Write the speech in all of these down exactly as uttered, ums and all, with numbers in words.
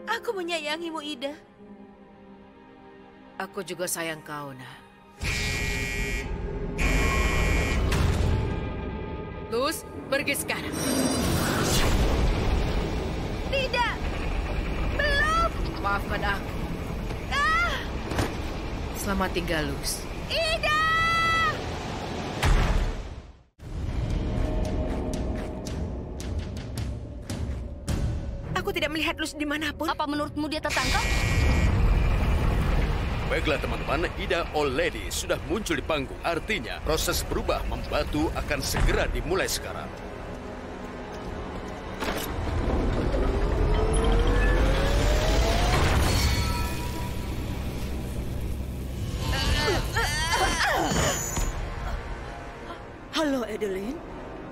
Aku menyayangimu, Ida. Aku juga sayang kau, nak. Luz, pergi sekarang. Tidak! Belum! Maafkan aku. Ah! Selamat tinggal, Luz. Ida! Aku tidak melihat Luz dimanapun. Apa menurutmu dia tertangkap? Baiklah teman-teman, Ida O'Lady sudah muncul di panggung. Artinya, proses berubah membatu akan segera dimulai sekarang. Halo, Adeline.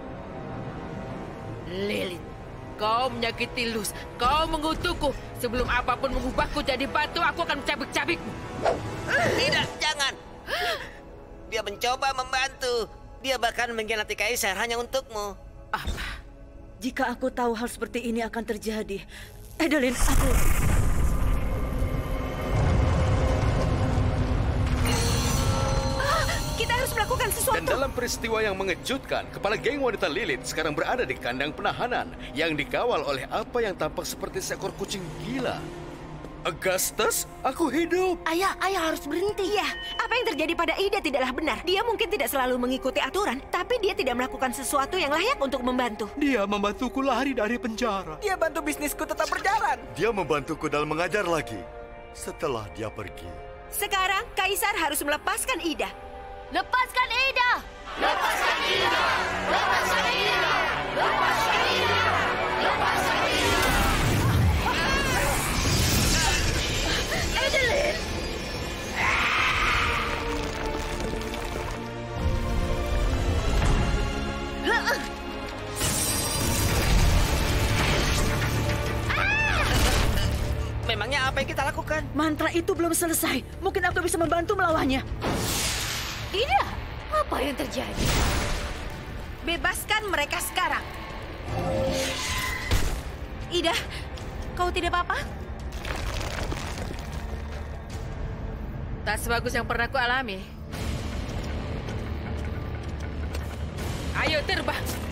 Lilith, kau menyakiti Luz. Kau mengutukku. Sebelum apapun mengubahku jadi batu, aku akan mencabik-cabikmu. Tidak, jangan. Dia mencoba membantu. Dia bahkan mengkhianati Kaisar hanya untukmu. Apa? Jika aku tahu hal seperti ini akan terjadi, Adeline, aku... Kita harus melakukan sesuatu. Dan dalam peristiwa yang mengejutkan, kepala geng wanita Lilith sekarang berada di kandang penahanan yang dikawal oleh apa yang tampak seperti seekor kucing gila. Augustus, aku hidup. Ayah, ayah harus berhenti. Ya, apa yang terjadi pada Ida tidaklah benar. Dia mungkin tidak selalu mengikuti aturan, tapi dia tidak melakukan sesuatu yang layak untuk membantu. Dia membantuku lari dari penjara. Dia bantu bisnisku tetap berjalan. Dia membantuku dalam mengajar lagi setelah dia pergi. Sekarang, Kaisar harus melepaskan Ida. Lepaskan Ida! Lepaskan Ida! Lepaskan Ida! Lepaskan Ida! Lepaskan Ida! Adeline! Memangnya apa yang kita lakukan? Mantra itu belum selesai. Mungkin aku bisa membantu melawannya. Ida, apa yang terjadi? Bebaskan mereka sekarang. Ida, kau tidak apa-apa? Tak sebagus yang pernah ku alami. Ayo terbang.